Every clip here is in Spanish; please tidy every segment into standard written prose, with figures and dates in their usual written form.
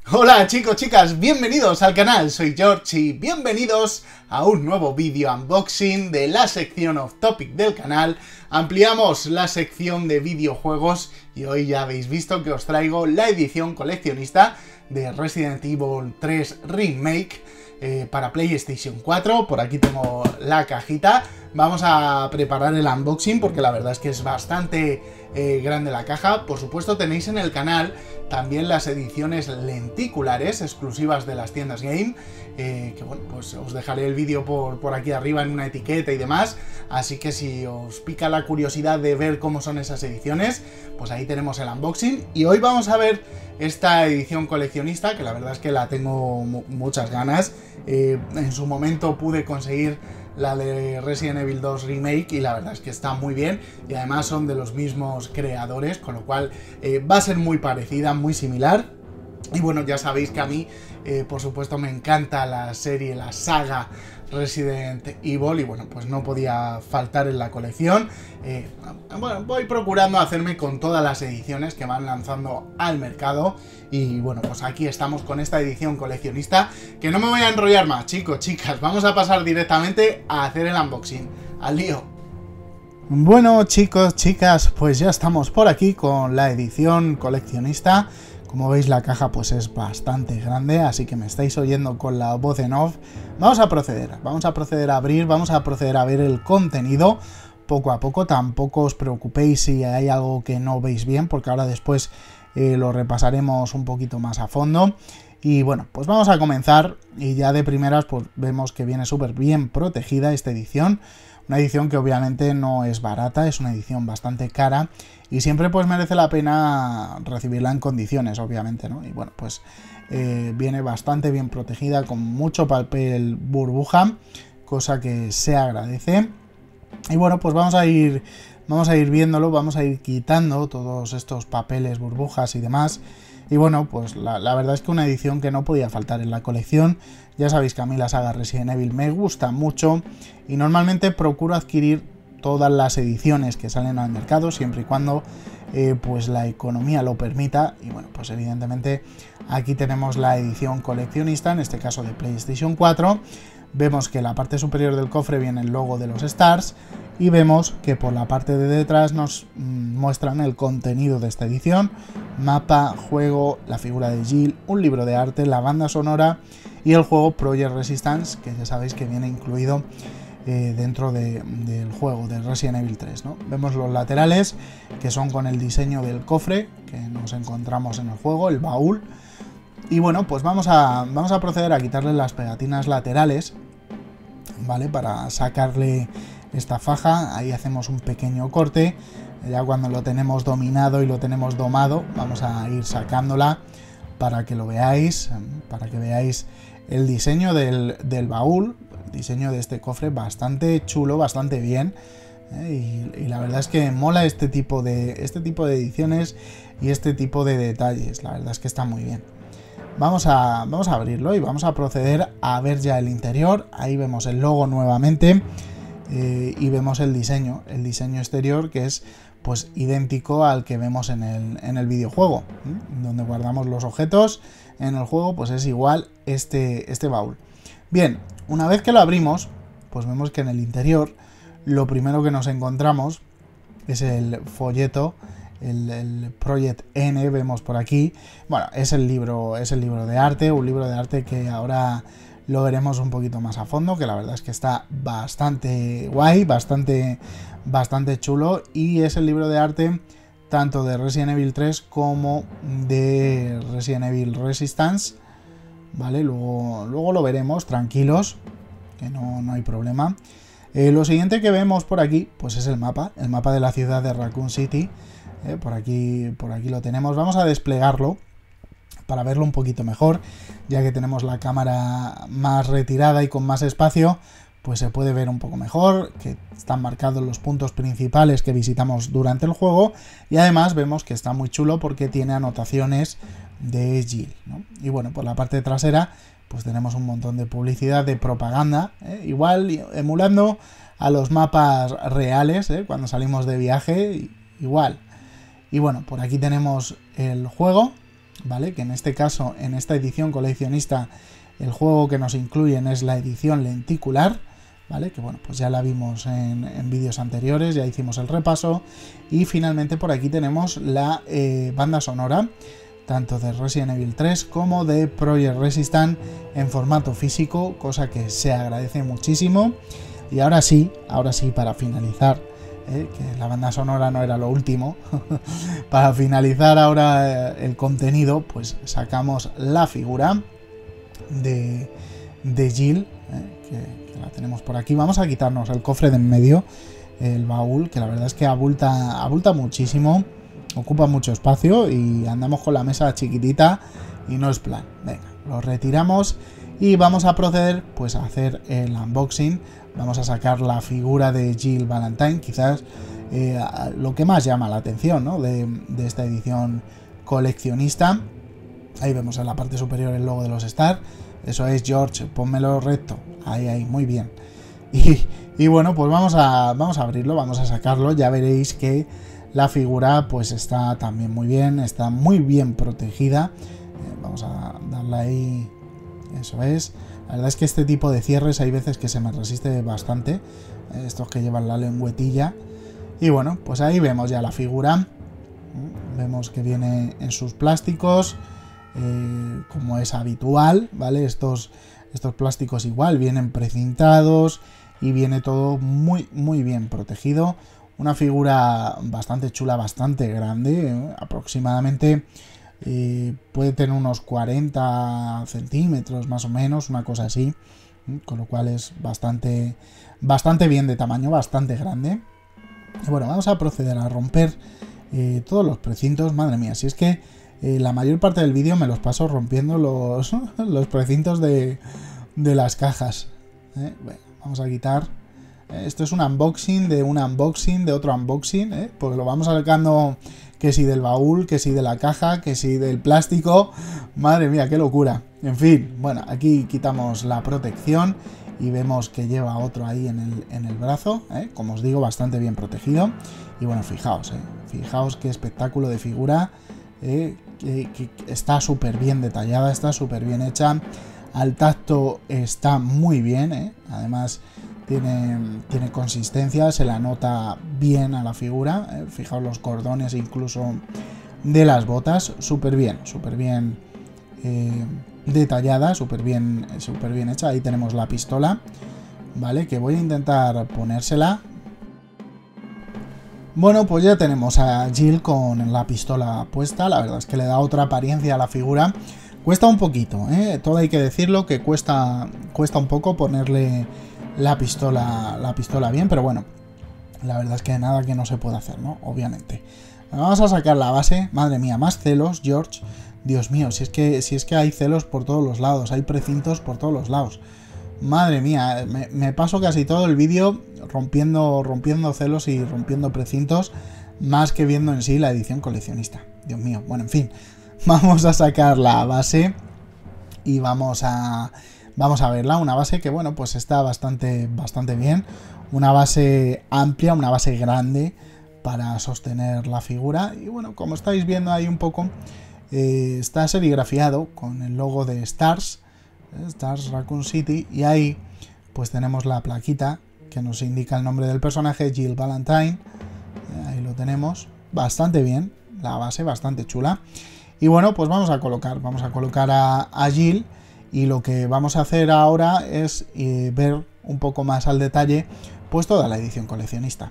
Hola chicos, chicas, bienvenidos al canal, soy George y bienvenidos a un nuevo vídeo unboxing de la sección off topic del canal. Ampliamos la sección de videojuegos y hoy ya habéis visto que os traigo la edición coleccionista de Resident Evil 3 Remake para PlayStation 4. Por aquí tengo la cajita. Vamos a preparar el unboxing porque la verdad es que es bastante grande la caja. Por supuesto tenéis en el canal también las ediciones lenticulares exclusivas de las tiendas Game, que bueno, pues os dejaré el vídeo por aquí arriba en una etiqueta y demás, así que si os pica la curiosidad de ver cómo son esas ediciones, pues ahí tenemos el unboxing. Y hoy vamos a ver esta edición coleccionista, que la verdad es que la tengo muchas ganas. En su momento pude conseguir la de Resident Evil 2 Remake y la verdad es que está muy bien y además son de los mismos creadores, con lo cual va a ser muy parecida, muy similar. Y bueno, ya sabéis que a mí, por supuesto, me encanta la serie, la saga Resident Evil y bueno, pues no podía faltar en la colección. Bueno, voy procurando hacerme con todas las ediciones que van lanzando al mercado y bueno, pues aquí estamos con esta edición coleccionista, que no me voy a enrollar más, chicos, chicas, vamos a pasar directamente a hacer el unboxing. ¡Al lío! Bueno, chicos, chicas, pues ya estamos por aquí con la edición coleccionista. Como veis, la caja pues es bastante grande, así que me estáis oyendo con la voz en off. Vamos a proceder a abrir, vamos a proceder a ver el contenido poco a poco. Tampoco os preocupéis si hay algo que no veis bien, porque ahora después lo repasaremos un poquito más a fondo. Y bueno, pues vamos a comenzar y ya de primeras pues vemos que viene súper bien protegida esta edición. Una edición que obviamente no es barata, es una edición bastante cara y siempre pues merece la pena recibirla en condiciones, obviamente, ¿no? Y bueno, pues viene bastante bien protegida con mucho papel burbuja, cosa que se agradece. Y bueno, pues vamos a ir viéndolo, vamos a ir quitando todos estos papeles, burbujas y demás. Y bueno, pues la verdad es que una edición que no podía faltar en la colección. Ya sabéis que a mí la saga Resident Evil me gusta mucho y normalmente procuro adquirir todas las ediciones que salen al mercado, siempre y cuando pues la economía lo permita. Y bueno, pues evidentemente aquí tenemos la edición coleccionista, en este caso de PlayStation 4. Vemos que en la parte superior del cofre viene el logo de los Stars y vemos que por la parte de detrás nos muestran el contenido de esta edición: mapa, juego, la figura de Jill, un libro de arte, la banda sonora y el juego Project Resistance, que ya sabéis que viene incluido dentro del juego de Resident Evil 3, ¿no? Vemos los laterales, que son con el diseño del cofre que nos encontramos en el juego, el baúl. Y bueno, pues vamos a proceder a quitarle las pegatinas laterales, ¿vale? Para sacarle esta faja. Ahí hacemos un pequeño corte. Ya cuando lo tenemos dominado y lo tenemos domado, vamos a ir sacándola para que lo veáis, para que veáis el diseño del baúl, el diseño de este cofre, bastante chulo, bastante bien. Y la verdad es que mola este tipo de ediciones y este tipo de detalles. La verdad es que está muy bien. Vamos a abrirlo y vamos a proceder a ver ya el interior. Ahí vemos el logo nuevamente y vemos el diseño exterior, que es pues idéntico al que vemos en el videojuego, donde guardamos los objetos. En el juego pues es igual este baúl. Bien, una vez que lo abrimos, pues vemos que en el interior lo primero que nos encontramos es el folleto, el Project N, vemos por aquí. Bueno, es el libro de arte, un libro de arte que ahora lo veremos un poquito más a fondo, que la verdad es que está bastante guay, bastante chulo, y es el libro de arte tanto de Resident Evil 3 como de Resident Evil Resistance, ¿vale? Luego lo veremos, tranquilos, que no hay problema. Lo siguiente que vemos por aquí pues es el mapa de la ciudad de Raccoon City. Por aquí lo tenemos. Vamos a desplegarlo para verlo un poquito mejor, ya que tenemos la cámara más retirada y con más espacio, pues se puede ver un poco mejor, que están marcados los puntos principales que visitamos durante el juego, y además vemos que está muy chulo porque tiene anotaciones de Jill, ¿no? Y bueno, por la parte trasera pues tenemos un montón de publicidad, de propaganda, igual emulando a los mapas reales, cuando salimos de viaje, igual. Y bueno, por aquí tenemos el juego, ¿vale? Que en este caso, en esta edición coleccionista, el juego que nos incluyen es la edición lenticular, ¿vale? Que bueno, pues ya la vimos en vídeos anteriores, ya hicimos el repaso. Y finalmente por aquí tenemos la banda sonora, tanto de Resident Evil 3 como de Project Resistance en formato físico, cosa que se agradece muchísimo. Y ahora sí, para finalizar, que la banda sonora no era lo último, para finalizar ahora el contenido, pues sacamos la figura de Jill, que la tenemos por aquí. Vamos a quitarnos el cofre de en medio, el baúl, que la verdad es que abulta muchísimo, ocupa mucho espacio y andamos con la mesa chiquitita y no es plan. Venga, lo retiramos y vamos a proceder pues a hacer el unboxing. Vamos a sacar la figura de Jill Valentine, quizás lo que más llama la atención, ¿no? de esta edición coleccionista. Ahí vemos en la parte superior el logo de los Star. Eso es, George, pónmelo recto. Ahí, muy bien. Y bueno, pues vamos a abrirlo, vamos a sacarlo. Ya veréis que la figura pues está también muy bien, está muy bien protegida. Vamos a darle ahí. Eso es. La verdad es que este tipo de cierres hay veces que se me resiste bastante. Estos que llevan la lengüetilla. Y bueno, pues ahí vemos ya la figura. Vemos que viene en sus plásticos, como es habitual, ¿vale? Estos plásticos igual vienen precintados y viene todo muy bien protegido. Una figura bastante chula, bastante grande, aproximadamente puede tener unos 40 centímetros más o menos, una cosa así, con lo cual es bastante bien de tamaño, bastante grande. Y bueno, vamos a proceder a romper todos los precintos. Madre mía, si es que la mayor parte del vídeo me los paso rompiendo los precintos de las cajas. Bueno, vamos a quitar. Esto es un unboxing de otro unboxing, porque lo vamos sacando que si del baúl, que si de la caja, que si del plástico. Madre mía, qué locura. En fin, bueno, aquí quitamos la protección y vemos que lleva otro ahí en el brazo, como os digo, bastante bien protegido. Y bueno, fijaos qué espectáculo de figura, que está súper bien detallada, está súper bien hecha. Al tacto está muy bien, además tiene consistencia, se la nota bien a la figura. Fijaos los cordones incluso de las botas, súper bien detallada, súper bien hecha. Ahí tenemos la pistola, vale, que voy a intentar ponérsela. Bueno, pues ya tenemos a Jill con la pistola puesta. La verdad es que le da otra apariencia a la figura. Cuesta un poquito, todo hay que decirlo, que cuesta un poco ponerle la pistola bien, pero bueno, la verdad es que nada que no se pueda hacer, ¿no? Obviamente. Vamos a sacar la base. Madre mía, más celos, George. Dios mío, si es que hay celos por todos los lados, hay precintos por todos los lados. Madre mía, me paso casi todo el vídeo rompiendo celos y rompiendo precintos, más que viendo en sí la edición coleccionista. Dios mío, bueno, en fin. Vamos a sacar la base y vamos a verla. Una base que, bueno, pues está bastante bien. Una base amplia, una base grande para sostener la figura. Y bueno, como estáis viendo ahí un poco, está serigrafiado con el logo de Stars Raccoon City. Y ahí pues tenemos la plaquita que nos indica el nombre del personaje, Jill Valentine. Ahí lo tenemos. Bastante bien, la base bastante chula. Y bueno, pues vamos a colocar a Jill, y lo que vamos a hacer ahora es ver un poco más al detalle pues toda la edición coleccionista.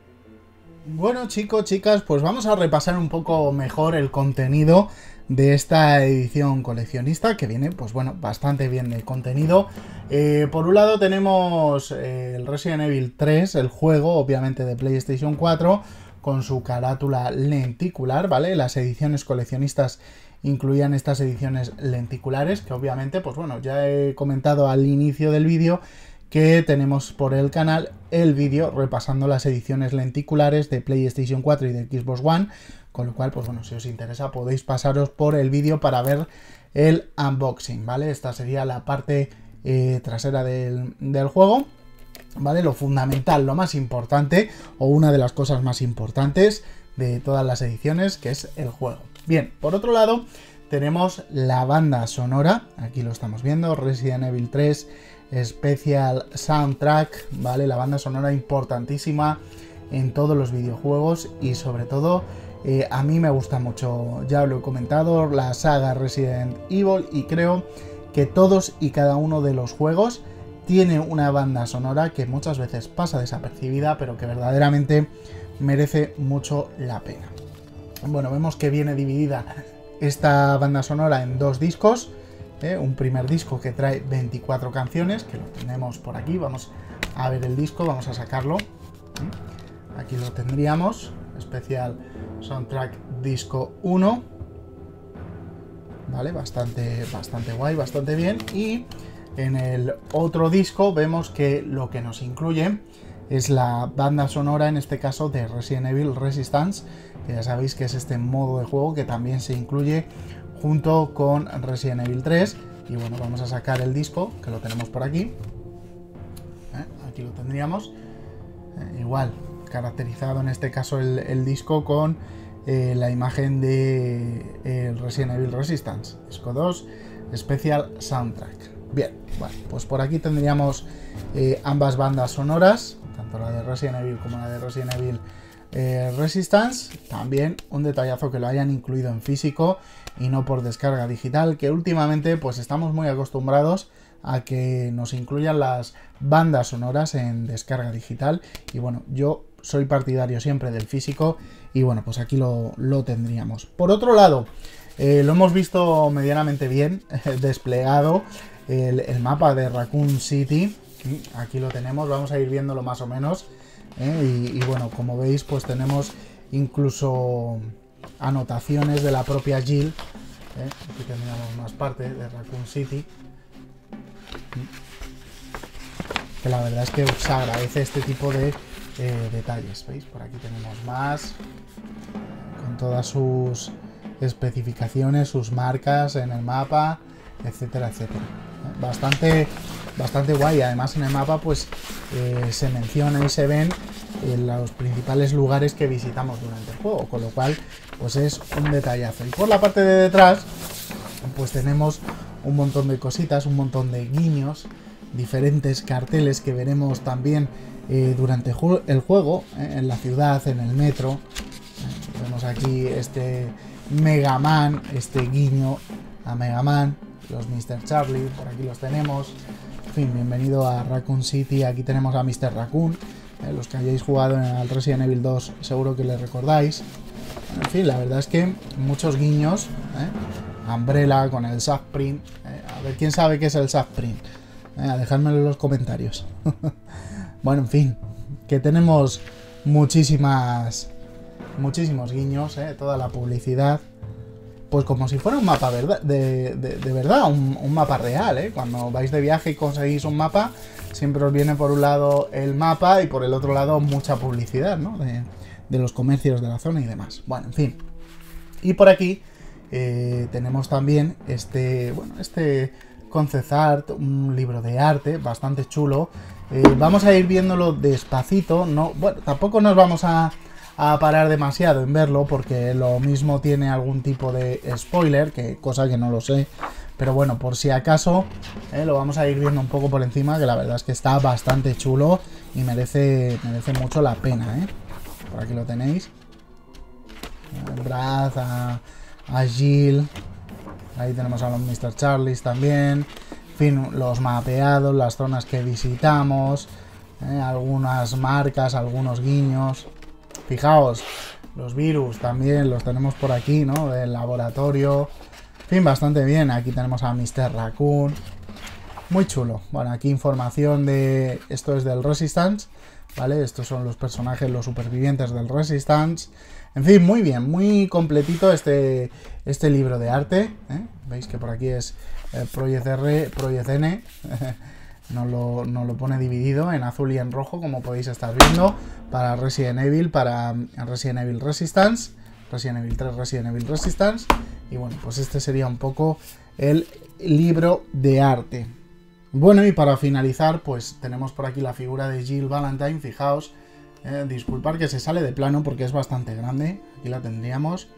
Bueno, chicos, chicas, pues vamos a repasar un poco mejor el contenido de esta edición coleccionista, que viene, pues bueno, bastante bien de contenido. Por un lado tenemos el Resident Evil 3, el juego, obviamente de PlayStation 4, con su carátula lenticular, ¿vale? Las ediciones coleccionistas incluían estas ediciones lenticulares, que obviamente, pues bueno, ya he comentado al inicio del vídeo que tenemos por el canal el vídeo repasando las ediciones lenticulares de PlayStation 4 y de Xbox One, con lo cual, pues bueno, si os interesa podéis pasaros por el vídeo para ver el unboxing, ¿vale? Esta sería la parte trasera del juego, ¿vale? Lo fundamental, lo más importante, o una de las cosas más importantes de todas las ediciones, que es el juego. Bien, por otro lado, tenemos la banda sonora, aquí lo estamos viendo, Resident Evil 3 Special Soundtrack, ¿vale? La banda sonora importantísima en todos los videojuegos y sobre todo a mí me gusta mucho, ya lo he comentado, la saga Resident Evil, y creo que todos y cada uno de los juegos tiene una banda sonora que muchas veces pasa desapercibida, pero que verdaderamente merece mucho la pena. Bueno, vemos que viene dividida esta banda sonora en dos discos, un primer disco que trae 24 canciones, que lo tenemos por aquí. Vamos a ver el disco, vamos a sacarlo. Aquí lo tendríamos, especial Soundtrack Disco 1, vale, bastante guay, bastante bien. Y en el otro disco vemos que lo que nos incluye es la banda sonora, en este caso de Resident Evil Resistance, que ya sabéis que es este modo de juego que también se incluye junto con Resident Evil 3. Y bueno, vamos a sacar el disco, que lo tenemos por aquí. Aquí lo tendríamos. Igual, caracterizado en este caso el disco con la imagen de Resident Evil Resistance. Disco 2, Special Soundtrack. Bien, bueno, pues por aquí tendríamos ambas bandas sonoras, tanto la de Resident Evil como la de Resident Evil Resistance. También un detallazo que lo hayan incluido en físico y no por descarga digital, que últimamente pues estamos muy acostumbrados a que nos incluyan las bandas sonoras en descarga digital, y bueno, yo soy partidario siempre del físico, y bueno, pues aquí lo tendríamos. Por otro lado, lo hemos visto medianamente bien desplegado el mapa de Raccoon City. Aquí lo tenemos, vamos a ir viéndolo más o menos. Y bueno, como veis, pues tenemos incluso anotaciones de la propia Jill. Aquí tendríamos más parte de Raccoon City, que la verdad es que se agradece este tipo de detalles. ¿Veis? Por aquí tenemos más, con todas sus especificaciones, sus marcas en el mapa, etcétera, etcétera. Bastante guay. Además, en el mapa pues se menciona y se ven los principales lugares que visitamos durante el juego, con lo cual pues es un detallazo. Y por la parte de detrás pues tenemos un montón de cositas, un montón de guiños, diferentes carteles que veremos también durante el juego, en la ciudad, en el metro. Vemos aquí este Mega Man, este guiño a Mega Man, los Mr. Charlie, por aquí los tenemos. En fin, bienvenido a Raccoon City. Aquí tenemos a Mr. Raccoon. Los que hayáis jugado en el Resident Evil 2 seguro que le recordáis. En fin, la verdad es que muchos guiños. Umbrella con el Subprint. A ver quién sabe qué es el Subprint. Dejádmelo en los comentarios. Bueno, en fin, que tenemos muchísimos guiños, toda la publicidad. Pues como si fuera un mapa de verdad, un mapa real, Cuando vais de viaje y conseguís un mapa, siempre os viene por un lado el mapa y por el otro lado mucha publicidad, ¿no? De los comercios de la zona y demás. Bueno, en fin. Y por aquí tenemos también este concept art, un libro de arte bastante chulo. Vamos a ir viéndolo despacito, no, bueno, tampoco nos vamos a parar demasiado en verlo, porque lo mismo tiene algún tipo de spoiler, cosa que no lo sé, pero bueno, por si acaso lo vamos a ir viendo un poco por encima, que la verdad es que está bastante chulo y merece mucho la pena. Por aquí lo tenéis, Brad, a Jill, ahí tenemos a los Mr. Charlies también, en fin, los mapeados, las zonas que visitamos, algunas marcas, algunos guiños. Fijaos, los virus también los tenemos por aquí, ¿no? Del laboratorio. En fin, bastante bien. Aquí tenemos a Mr. Raccoon. Muy chulo. Bueno, aquí información de... Esto es del Resistance, ¿vale? Estos son los personajes, los supervivientes del Resistance. En fin, muy bien, muy completito este libro de arte. Veis que por aquí es Project R, Project N. Nos lo pone dividido en azul y en rojo, como podéis estar viendo, para Resident Evil, para Resident Evil Resistance, Resident Evil 3, Resident Evil Resistance. Y bueno, pues este sería un poco el libro de arte. Bueno, y para finalizar, pues tenemos por aquí la figura de Jill Valentine. Fijaos, disculpad que se sale de plano porque es bastante grande. Aquí la tendríamos.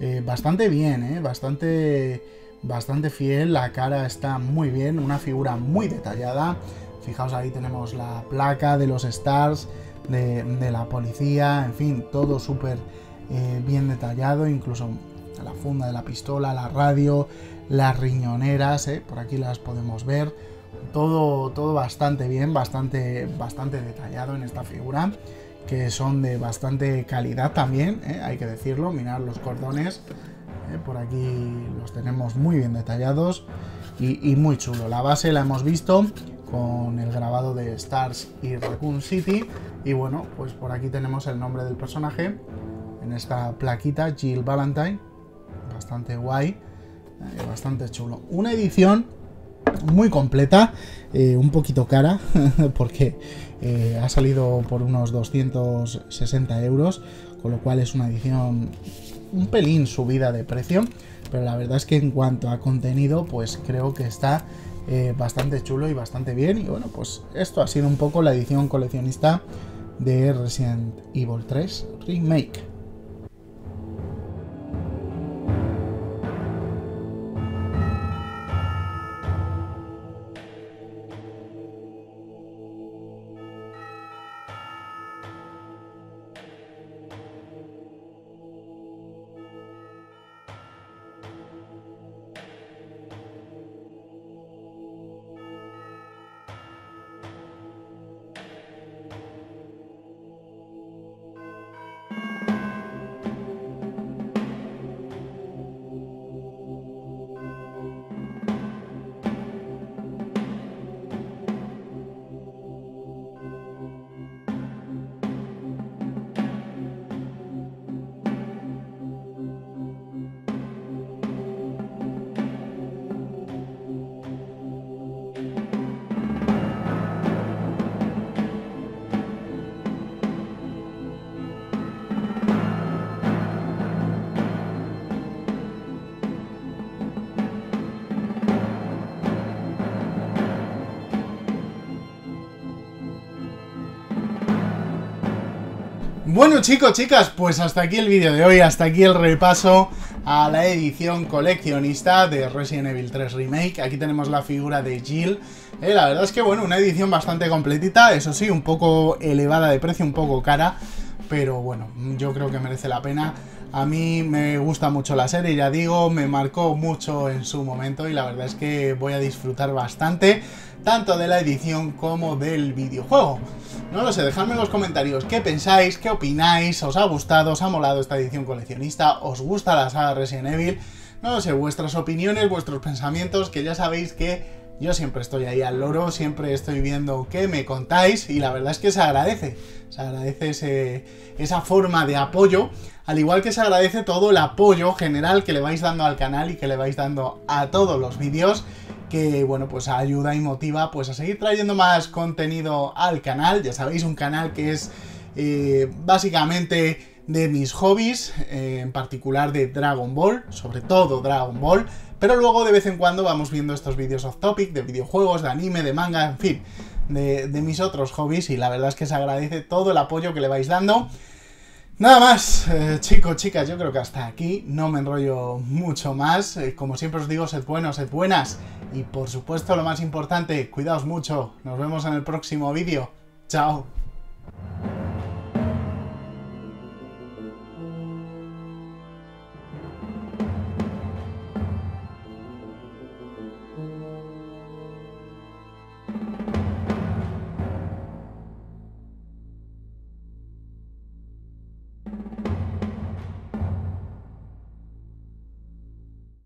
bastante bien, bastante fiel, la cara está muy bien, una figura muy detallada. Fijaos, ahí tenemos la placa de los stars, de la policía, en fin, todo súper bien detallado, incluso la funda de la pistola, la radio, las riñoneras, por aquí las podemos ver, todo bastante bien, bastante detallado en esta figura, que son de bastante calidad también, hay que decirlo. Mirad los cordones, por aquí los tenemos muy bien detallados y muy chulo. La base la hemos visto con el grabado de Stars y Raccoon City, y bueno, pues por aquí tenemos el nombre del personaje en esta plaquita, Jill Valentine, bastante guay, bastante chulo. Una edición muy completa, un poquito cara porque ha salido por unos 260 euros, con lo cual es una edición un pelín subida de precio, pero la verdad es que en cuanto a contenido, pues creo que está bastante chulo y bastante bien. Y bueno, pues esto ha sido un poco la edición coleccionista de Resident Evil 3 Remake. Bueno, chicos, chicas, pues hasta aquí el vídeo de hoy, hasta aquí el repaso a la edición coleccionista de Resident Evil 3 Remake. Aquí tenemos la figura de Jill. La verdad es que, bueno, una edición bastante completita, eso sí, un poco elevada de precio, un poco cara, pero bueno, yo creo que merece la pena. A mí me gusta mucho la serie, ya digo, me marcó mucho en su momento y la verdad es que voy a disfrutar bastante tanto de la edición como del videojuego. No lo sé, dejadme en los comentarios qué pensáis, qué opináis, os ha gustado, os ha molado esta edición coleccionista, os gusta la saga Resident Evil. No lo sé, vuestras opiniones, vuestros pensamientos, que ya sabéis que yo siempre estoy ahí al loro, siempre estoy viendo qué me contáis y la verdad es que se agradece esa forma de apoyo, al igual que se agradece todo el apoyo general que le vais dando al canal y que le vais dando a todos los vídeos, que bueno, pues ayuda y motiva pues a seguir trayendo más contenido al canal. Ya sabéis, un canal que es básicamente de mis hobbies, en particular de Dragon Ball, sobre todo Dragon Ball, pero luego de vez en cuando vamos viendo estos vídeos off topic, de videojuegos, de anime, de manga, en fin, de mis otros hobbies, y la verdad es que se agradece todo el apoyo que le vais dando. Nada más, chicos, chicas, yo creo que hasta aquí, no me enrollo mucho más. Como siempre os digo, sed buenos, sed buenas, y por supuesto lo más importante, cuidaos mucho. Nos vemos en el próximo vídeo. Chao.